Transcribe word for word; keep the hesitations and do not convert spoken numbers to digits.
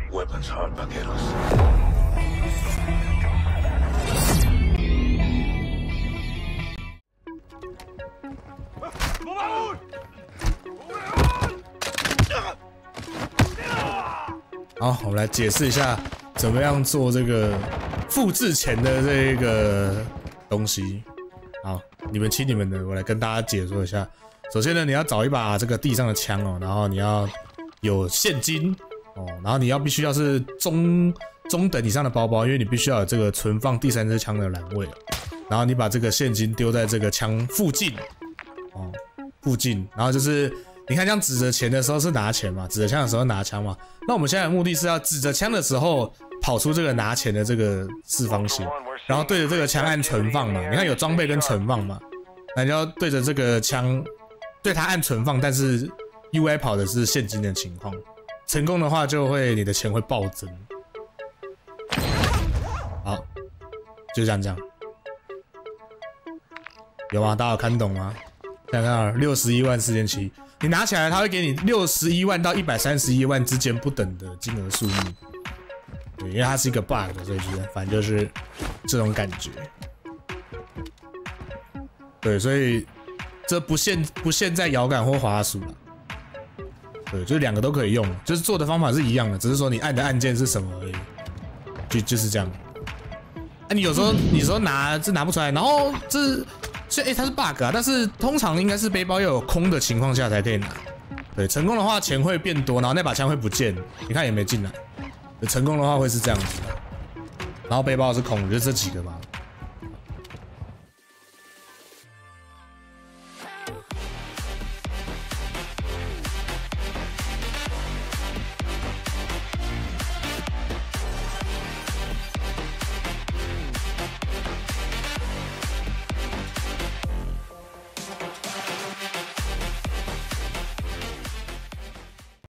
Weapons hard, vaqueros. 好，我们来解释一下怎么样做这个复制前的这个东西。好，你们听你们的，我来跟大家解说一下。首先呢，你要找一把这个地上的枪哦，然后你要有现金哦，然后你要必须要是中中等以上的包包，因为你必须要有这个存放第三支枪的栏位。然后你把这个现金丢在这个枪附近哦，附近，然后就是你看这样指着钱的时候是拿钱嘛，指着枪的时候拿枪嘛。那我们现在的目的是要指着枪的时候跑出这个拿钱的这个四方形，然后对着这个枪按存放嘛。你看有装备跟存放嘛，那你要对着这个枪。对它按存放，但是 U I 跑的是现金的情况，成功的话就会你的钱会暴增。好，就像这样，有吗？大家有看懂吗？看看六十一万四千七，你拿起来，它会给你六十一万到一百三十一万之间不等的金额数目。对，因为它是一个 bug， 所以就是反正就是这种感觉。对，所以。这不限不限在摇杆或滑鼠了，对，就是两个都可以用，就是做的方法是一样的，只是说你按的按键是什么而已，就就是这样。啊，你有时候你有时候拿这拿不出来，然后这这哎它是 bug 啊，但是通常应该是背包要有空的情况下才可以拿。对，成功的话钱会变多，然后那把枪会不见，你看也没进来。成功的话会是这样子的，然后背包是空的，就这几个吧。